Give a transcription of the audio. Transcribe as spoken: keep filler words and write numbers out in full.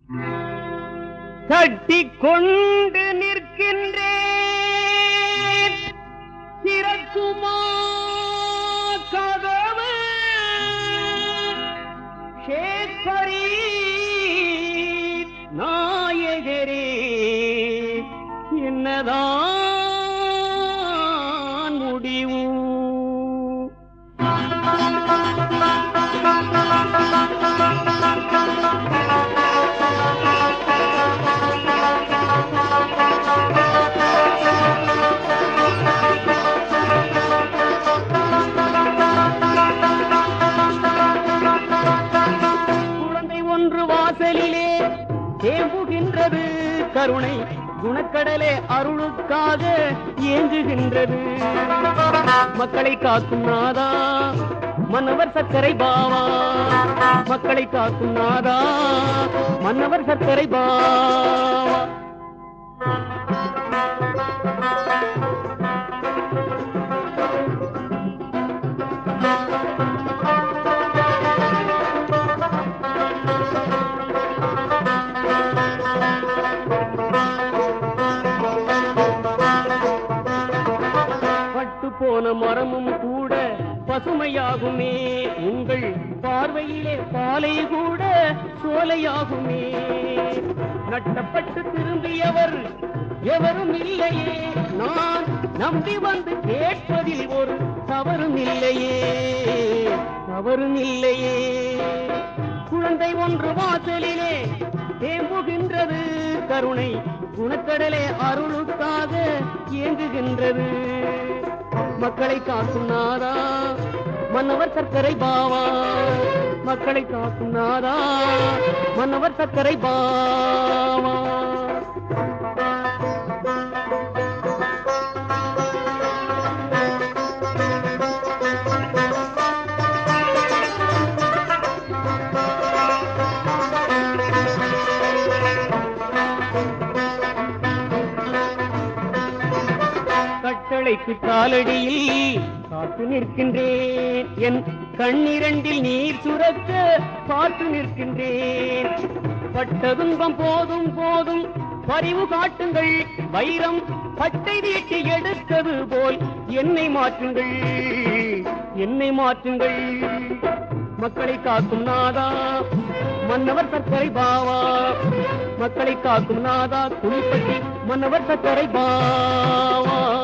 தட்டிக்கொண்டு நிற்கின்றேன் திறக்குமா கதவு சேத்பரி நாயகரே என்னதான் முடிவு? குழந்தை ஒன்று வாசலிலே தேம்புகின்றது, கருணை குணக்கடலே அருளுக்காக ஏங்குகின்றது. மக்களை காக்கும் நாதா மன்னவர் சர்க்கரை பாவா, மக்களை காக்கும் நாதா மன்னவர் சர்க்கரை பாவா. போன மரமும் கூட பசுமையாகுமே, உங்கள் பார்வையிலே பாலை கூட சோலையாகுமே. நட்டப்பட்டு திரும்பியவர் எவரும் இல்லையே, நான் நம்பி வந்து கேட்பதில் ஒரு தவறும் இல்லையே, தவறும் இல்லையே. குழந்தை ஒன்று வாசலிலே தேம்புகின்றது, கருணை குணக்கடலே அருளுக்காக ஏங்குகின்றது. மக்களை காக்கும் நாதா மன்னவர் சர்க்கரை பாவா, மக்களை காக்கும் நாதா மன்னவர் சர்க்கரை பாவா. கட்டளைக்கு காலடியில் காத்து நிற்கின்றேன், என் கண்ணிரண்டில் நீர் சுரக்க பார்த்து நிற்கின்றேன். பட்ட துன்பம் போதும் போதும் பரிவு காட்டுங்கள், வைரம் பட்டை வீட்டி எடுத்தது போல் என்னை மாற்றுங்கள், என்னை மாற்றுங்கள். மக்களை காக்கும் நாதா மன்னவர் சர்க்கரை பாவா, மக்களை காக்கும் நாதா குளிப்பட்டி மன்னவர் சர்க்கரை பாவா.